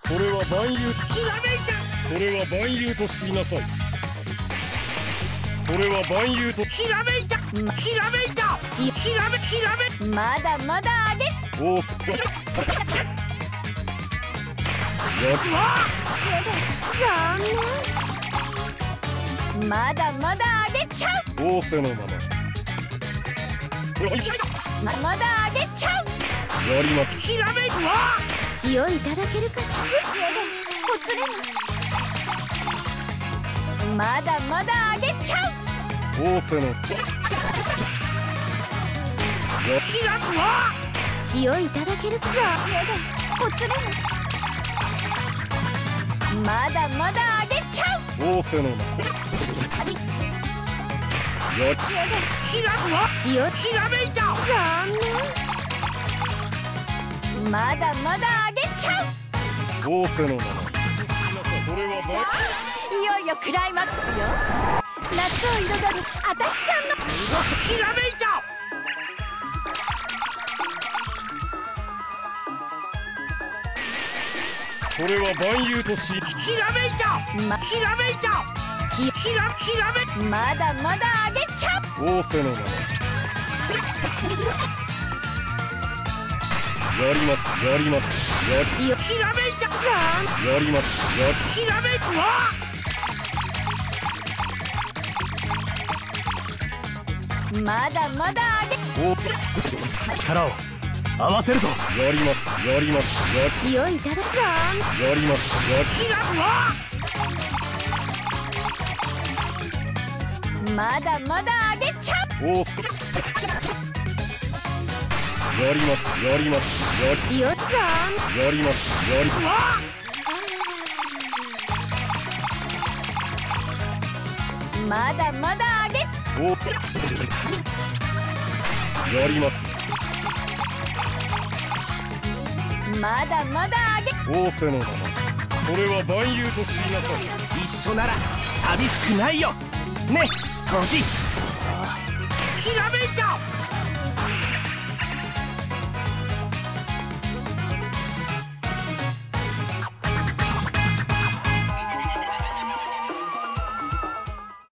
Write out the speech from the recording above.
それは万有。 ひらめいた。 それは万有としなさい。それは万有と。 ひらめいた。ひらめいた。ひらめ。 まだまだです。 おお。やっ。 残念。まだまだあげちゃう。 仰せのまま。 まだあげちゃう。 やりまく。 ひらめいた。 血をいただけるかしら。ほつれな。まだまだあげちゃう。 仰せの。 ひらめいた。 血をいただけるか。ほつれな。まだまだあげちゃう。 仰せのまま。やっ。 ひらめいた。 残念。まだまだあげちゃう。 仰せのまま。それはいよいよクライマックスよ。夏を彩るあたしちゃんの。 ひらめいた。 それは万有とし。 ひらめいた。ひらめいた。ひらめ。 まだまだあげちゃう。 仰せのまま。やります。やります。やり。 ひらめいた。 やります。やり。 ひらめいた。 まだまだあげ。 お。 力を合わせるぞ。 やります。やります。やり。 血をいただく。 やります。やり。 ひらまだまだあげちゃう。 お。やります。やります。やり。 血をやります。やり。 まだまだあげ。 お。やります。 まだまだあげ。 仰せのまま。それは万有としなさい。 一緒なら寂しくないよね、コージ。 ひらめいた。